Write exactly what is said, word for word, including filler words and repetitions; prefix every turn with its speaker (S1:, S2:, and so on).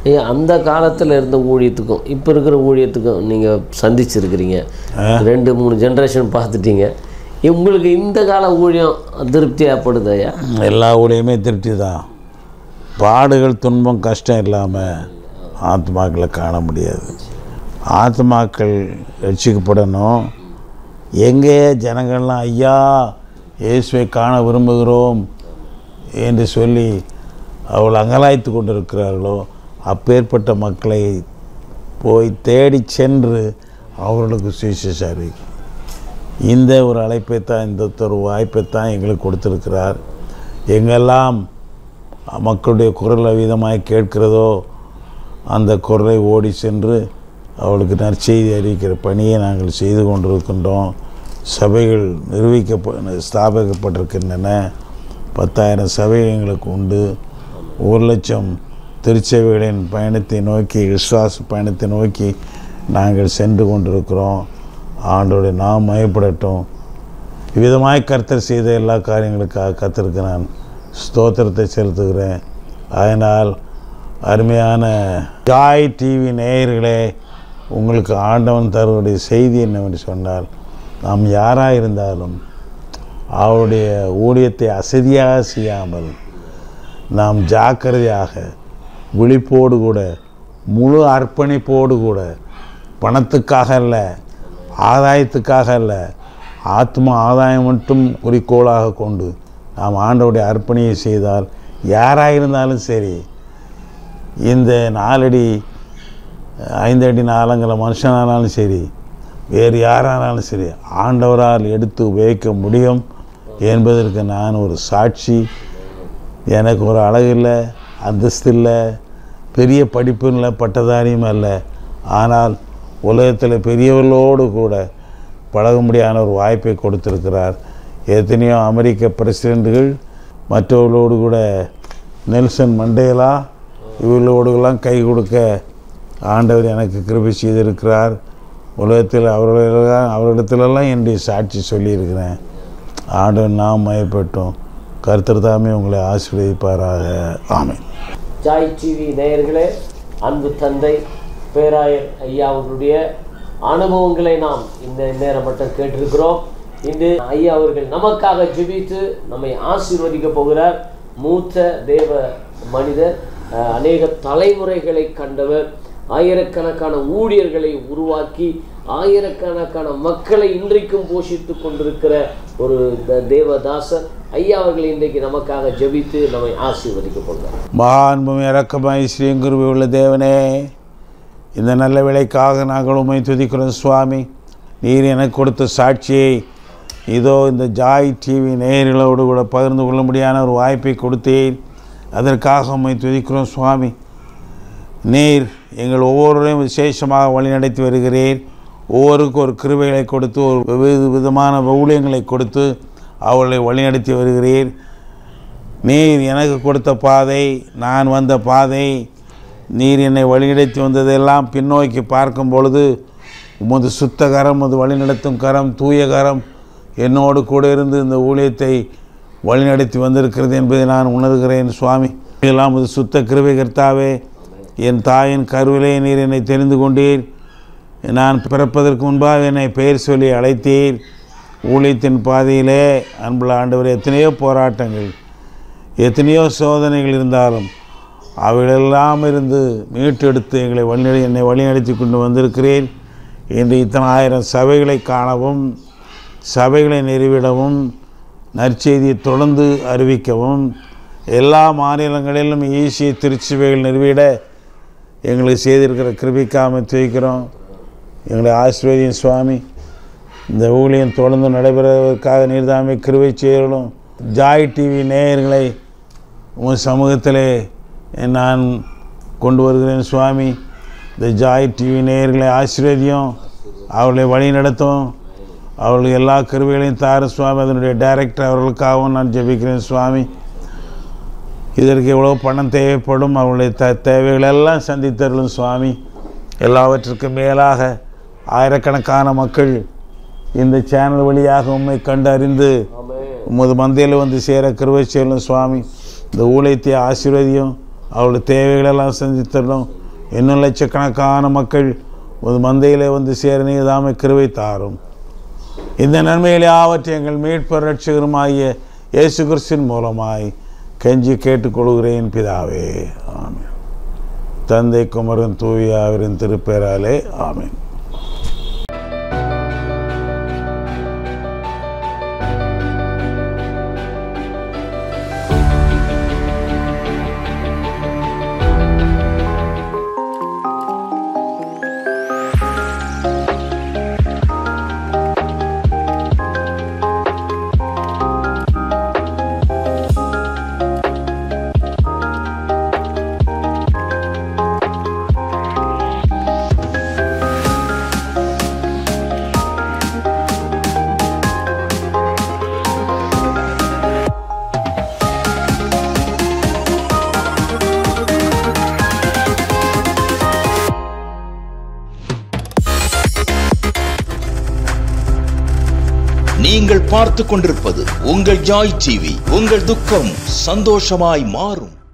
S1: ஐயா அந்த காலத்தில் இருந்த ஊழியத்துக்கும் இப்போ இருக்கிற ஊழியத்துக்கும் நீங்கள் சந்திச்சிருக்கிறீங்க, ரெண்டு மூணு ஜென்ரேஷன் பார்த்துட்டீங்க. உங்களுக்கு இந்த கால ஊழியம் திருப்தி ஏற்படுது ஐயா?
S2: எல்லா ஊழியமே திருப்தி தான். பாடுகள் துன்பம் கஷ்டம் இல்லாமல் ஆத்மாக்களை காண முடியாது. ஆத்மாக்கள் ரட்சிக்கப்படணும். எங்கே ஜனங்கள்லாம் ஐயா இயேசுவை காண விரும்புகிறோம் என்று சொல்லி அவள் அங்கலாய்த்து கொண்டு இருக்கிறார்களோ அப்பேற்பட்ட மக்களை போய் தேடி சென்று அவர்களுக்கு சுவிசேஷம் அறிவிக்கும். இந்த ஒரு அழைப்பை தான், இந்த ஒரு வாய்ப்பை தான் எங்களுக்கு கொடுத்திருக்கிறார். எங்கெல்லாம் மக்களுடைய குரல் அவிதமாய் கேட்கிறதோ அந்த குரலை ஓடி சென்று அவளுக்கு நற்செய்தி அறிவிக்கிற பணியை நாங்கள் செய்து கொண்டிருக்கின்றோம். சபைகள் நிர்வகிக்க ஸ்தாபிக்கப்பட்டிருக்கின்றன. பத்தாயிரம் சபை எங்களுக்கு உண்டு. ஒரு லட்சம் திருச்சபைகளின் பயணத்தை நோக்கி, விசுவாச பயணத்தை நோக்கி நாங்கள் சென்று கொண்டிருக்கிறோம். ஆண்டோடைய நாம் மயப்படட்டும். இவ்விதமாய் கர்த்தர் செய்த எல்லா காரியங்களுக்காக கர்த்தருக்கு நான் ஸ்தோத்திரத்தை செலுத்துகிறேன். அதனால் அருமையான ஜாய் டிவி நேயர்களே, உங்களுக்கு ஆண்டவன் தருடைய செய்தி என்னவென்று சொன்னால், நாம் யாராக இருந்தாலும் அவருடைய ஊழியத்தை அசதியாக செய்யாமல் நாம் ஜாக்கிரதையாக விழிப்போடு கூட முழு அர்ப்பணிப்போடு கூட, பணத்துக்காக அல்ல, ஆதாயத்துக்காக அல்ல, ஆத்ம ஆதாயம் மட்டும் குறிக்கோளாக கொண்டு நாம் ஆண்டவருடைய அர்ப்பணியை செய்தால் யாராக இருந்தாலும் சரி, இந்த நாலடி ஐந்தடி நாலங்கிற மனுஷனானாலும் சரி, வேறு யாரானாலும் சரி, ஆண்டவரால் எடுத்து உபயோகிக்க முடியும் என்பதற்கு நான் ஒரு சாட்சி. எனக்கு ஒரு அழகு இல்லை, அந்தஸ்து இல்லை, பெரிய படிப்பு இல்லை, பட்டதாரியும் அல்ல. ஆனால் உலகத்தில் பெரியவர்களோடு கூட பழக முடியாத ஒரு வாய்ப்பை கொடுத்திருக்கிறார். எத்தனையோ அமெரிக்க பிரசிடெண்ட்டுகள் மற்றவர்களோடு கூட, நெல்சன் மண்டேலா இவர்களோடுலாம் கை கொடுக்க ஆண்டவர் எனக்கு கிருபை செய்திருக்கிறார். உலகத்தில் அவர்களெல்லாம் அவர்களிடத்துலலாம் என்னுடைய சாட்சி சொல்லியிருக்கிறேன். ஆண்டவர் நாம் மயப்பட்டோம். கர்த்தர் தாமே உங்களை ஆசீர்வதிப்பாராக. ஆமென்.
S1: ஜாய் டிவி நேயர்களே, அன்பு தந்தை பேராயர் ஐயா அவர்களுடைய அனுபவங்களை நாம் இந்த நேரம் மட்டும் கேட்டிருக்கிறோம். இன்று ஐயா அவர்கள் நமக்காக ஜெபித்து நம்மை ஆசீர்வதிக்க போகிறார். மூத்த தேவ மனிதர், அநேக தலைமுறைகளை கண்டவர், ஆயிரக்கணக்கான ஊழியர்களை உருவாக்கி ஆயிரக்கணக்கான மக்களை இன்றைக்கும் போஷித்து கொண்டிருக்கிற ஒரு தேவதாசர் ஐயா அவர்கள் இன்றைக்கு நமக்காக ஜெபித்து நம்மை ஆசீர்வதிக்க போகிறார்.
S2: மகான்பும் இரக்கமாய் ஸ்ரீங்குருவி உள்ள தேவனே, இந்த நல்ல வேளைக்காக நாங்கள் உம்மை துதிக்கிறோம் சுவாமி. நீர் எனக்கு கொடுத்த சாட்சியை இதோ இந்த ஜாய் டிவி நேயர்களோடு கூட பகிர்ந்து கொள்ள முடியாத ஒரு வாய்ப்பை கொடுத்தேன். அதற்காக உம்மை துதிக்கிறோம் சுவாமி. நீர் எங்கள் ஒவ்வொருவரையும் விசேஷமாக வழிநடத்தி வருகிறேன். ஒவ்வொருக்கும் ஒரு கிருபைகளை கொடுத்து, ஒரு வெவ்வேறு விதமான ஊழியங்களை கொடுத்து அவர்களை வழிநடத்தி வருகிறீர். நீர் எனக்கு கொடுத்த பாதை, நான் வந்த பாதை, நீர் என்னை வழிநடத்தி வந்ததெல்லாம் பின்னோக்கி பார்க்கும் பொழுது உமது சுத்த கரம், அது வழிநடத்தும் கரம், தூய கரம் என்னோடு கூட இருந்து இந்த ஊழியத்தை வழிநடத்தி வந்திருக்கிறது என்பதை நான் உணர்கிறேன் சுவாமி. இதெல்லாம் அது சுத்த கிருபை கர்த்தாவே. என் தாயின் கருவிலே நீர் என்னை தெரிந்து கொண்டீர். நான் பிறப்பதற்கு முன்பாக என்னை பெயர் சொல்லி அழைத்தீர். ஊழியத்தின் பாதையிலே அன்புள்ள ஆண்டவர், எத்தனையோ போராட்டங்கள், எத்தனையோ சோதனைகள் இருந்தாலும் அவைகளெல்லாம் இருந்து மீட்டெடுத்து எங்களை வழி என்னை வழிநடத்தி கொண்டு வந்திருக்கிறேன். இன்று இத்தனை ஆயிரம் சபைகளை காணவும், சபைகளை நிறுவிடவும், நற்செய்தியை தொடர்ந்து அறிவிக்கவும், எல்லா மாநிலங்களிலும் ஈசிய திருச்சபைகள் நிறுவிட எங்களுக்கு செய்திருக்கிற கிருபிக்காம துதிக்கிறோம். எங்களை ஆசீர்வதியும் சுவாமி. இந்த ஊழியம் தொடர்ந்து நடைபெறுவதற்காக நீர்தாமே கிருபை செய்யணும். ஜாய் டிவி நேயர்களை உங்கள் சமூகத்திலே நான் கொண்டு வருகிறேன் சுவாமி. இந்த ஜாய் டிவி நேயர்களை ஆசீர்வதியும், அவர்களை வழி நடத்தும், அவர்களுக்கு எல்லா கிருபைகளையும் தாரும் சுவாமி. அதனுடைய டைரக்டர் அவர்களுக்காகவும் நான் ஜெபிக்கிறேன் சுவாமி. இதற்கு எவ்வளோ பணம் தேவைப்படும், அவர்களுடைய த தேவைகளெல்லாம் சந்தித்தருளும் சுவாமி. எல்லாவற்றுக்கும் மேலாக ஆயிரக்கணக்கான மக்கள் இந்த சேனல் வழியாக உண்மை கண்டு அறிந்து உமது மந்தையில் வந்து சேர கிருபை செய்யலும் சுவாமி. இந்த ஊழியத்தை ஆசீர்வதியும், அவளுடைய தேவைகளெல்லாம் சந்தித்தரணும். இன்னும் லட்சக்கணக்கான மக்கள் ஒரு மந்தையிலே வந்து சேர நீர் தாமே கிருபை தாரும். இந்த நன்மைகளை ஆவற்றை எங்கள் மீட்பர் ரட்சகருமாகிய இயேசு கிறிஸ்துவின் மூலமாய் கெஞ்சி கேட்டுக்கொள்கிறேன் பிதாவே. ஆமென். தந்தை குமரன் தூய ஆவியின் திருப்பெயராலே ஆமென்.
S3: நீங்கள் பார்த்து கொண்டிருப்பது உங்கள் ஜாய் டிவி. உங்கள் துக்கம் சந்தோஷமாய் மாறும்.